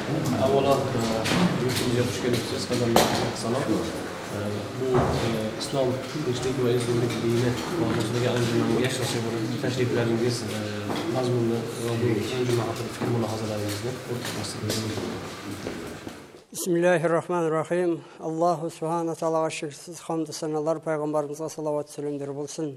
Avvalo yurtimizga xush kelibsiz, qadrli salom. Bu islom tinchlik va ezgulik dini mavzusidagi anjumanga yaxshilashib tashriflaringiz mazmunni va bu anjuman haqida fikr mulohazalaringizni o'rtoqlashsangiz. Bismillahirrahmanirrahim. Allohu subhanahu va taologa shukrsiz hamd sanolar, payg'ambarimizga salovat salamlar bo'lsin.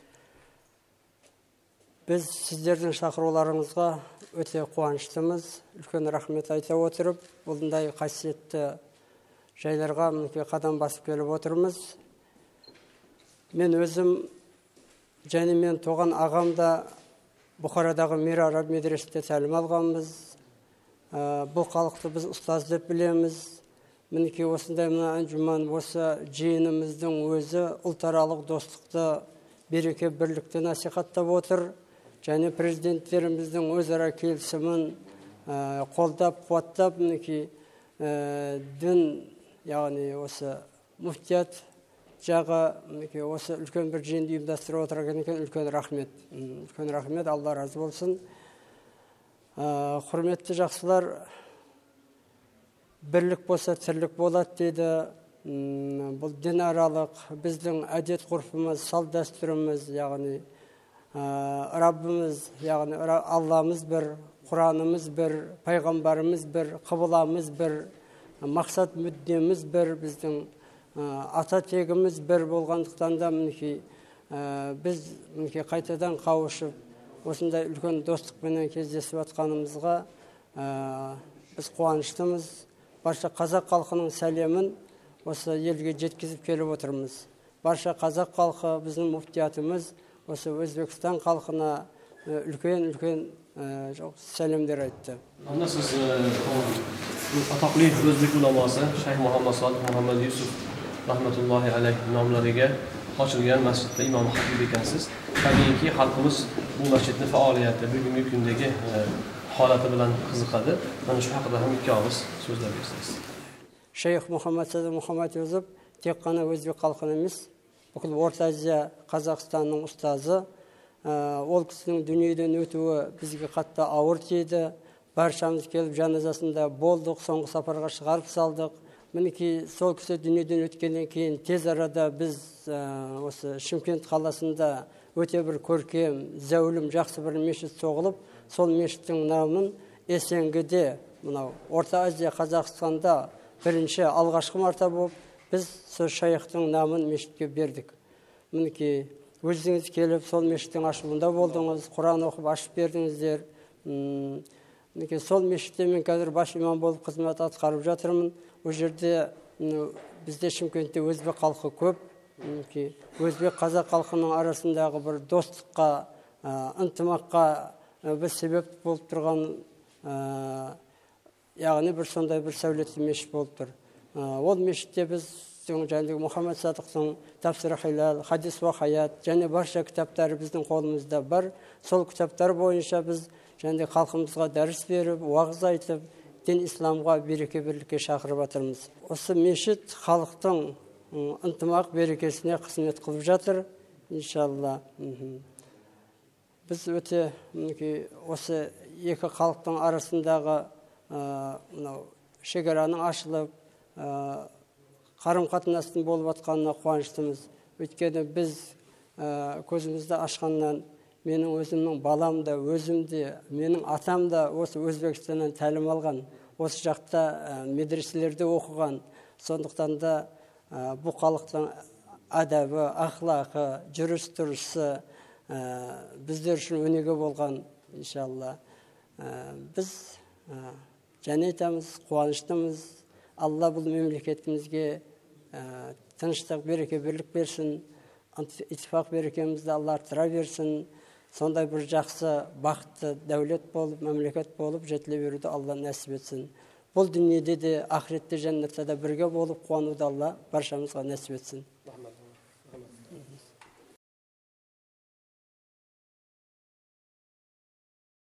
Biz sizlerдің шақыруларыңызға өте қуаныштымыз. Үлкен рахмет айта отырып, бұндай қасиетті жайларға қадам басып келіп отырмыз. Мен өзім және мен туған ағам да Бұхарадағы Мир Араб медресесінде тәлім алғанбыз. Бұл халықты біз ұстаз деп білеміз. Мінекей осындай анжуман осы жиынымыздың өзі ұлтаралық достықты, береке бірлікті насихаттап отыр. Және президенттеріміздің өзара келісімін қолдап, қуаттап, мінекей дін, яғни осы муфтият жағы осы үлкен бір жиынды ұйымдастырып отырған екен. Үлкен рахмет. Үлкен рахмет, Алла разы болсын. Құрметті жақсылар, бірлік болса тірлік болады дейді. Бұл дінаралық біздің әдет ғұрпымыз, салт дәстүріміз, яғни Раббымыз, яғни Алламыз бір, Құранымыз бір, пайғамбарымыз бір, қыбыламыз бір, мақсат мүддеміз бір, біздің ата тегіміз бір болғандықтан да біз қайтадан қауышып, осындай үлкен достықпенен кездесіп атқанымызға біз қуаныштымыз. Барша қазақ халқының сәлемін осы елге жеткізіп келіп отырмыз. Барша қазақ халқы, біздің муфтиятымыз осы Өзбекстан халқына үлкен сәлемдер айтты. Анда siz ataqli o'zbek ulamosi Shayx Muhammad Sodiq Muhammad Yusuf rahmatullohi alayhi nomlariga ochilgan masjidda imom xatib ekansiz. Tabiiyki xalqimiz bu masjidning faoliyati, bugungi kundagi holati bilan qiziqadi. Mana shu haqida ham ikki og'iz so'zlab bersangiz. Shayx Muhammad Sodiq Muhammad Yusuf тек қана өзбек халқының емес, бүкіл Орта Азия, Қазақстанның ұстазы. Ол кісінің дүниеден өтуі бізге қатты ауыр тиді. Баршамыз келіп жаназасында болдық, соңғы сапарға шығарып салдық. Мінекей сол кісі дүниеден өткеннен кейін тез арада біз осы Шымкент қаласында өте бір көркем, зәулім, жақсы бір мешіт соғылып, сол мешіттің намын Есенгіде, мынау Орта Азия, Қазақстанда бірінші алғашқы марта болып, біз сол шайхтың намын мешітке бердік. Мінекей өзіңіз келіп, сол мешіттің ашылуында болдыңыз, Құран оқып ашып бердіңіздер. Мінекей сол мешітте мен қазір бас имам болып қызмет атқарып жатырмын. Ол жерде бізде Шымкентте өзбек халқы көп. Өзбек қазақ халқының арасындағы бір достыққа, ынтымаққа біз себеп болып тұрған, яғни бір сондай бір сәулетті мешіт болып тұр. Ол мешітте біз жаңағы Мұхаммед Садықтың Тафсир Хилал, Хадис ва Хаят және барша кітаптары біздің қолымызда бар. Сол кітаптар бойынша біз жаңағы халқымызға дәріс беріп, уағыз айтып, дін исламға береке бірлікке шақырып жатырмыз. Осы мешіт халықтың ынтымақ берекесіне қызмет қылып жатыр, иншалла. Біз өте осы екі халықтың арасындағы шекараның ашылып, қарым-қатынастың болып атқанына қуаныштымыз. Өйткені біз көзімізді ашқаннан менің өзімнің балам да, өзім де, менің атам да осы Өзбекстаннан тәлім алған, осы жақта медреселерде оқыған. Сондықтан да бұл халықтың әдәбі, ақлақы, жүріс-тұрысы біздер үшін өнеге болған, иншалла. Біз және айтамыз, қуаныштымыз. Алла бұл мемлекетімізге тыныштық, береке, бірлік берсін. Итtifақ берекемізді Алла арттыра берсін. Сондай бір жақсы, бақытты дәулет болып, мемлекет болып жетіле беруді Алла нәсіп етсін. Бұл дүниеде де, ақыретте, жәннатта да бірге болып қуануды Алла баршамызға нәсіп етсін.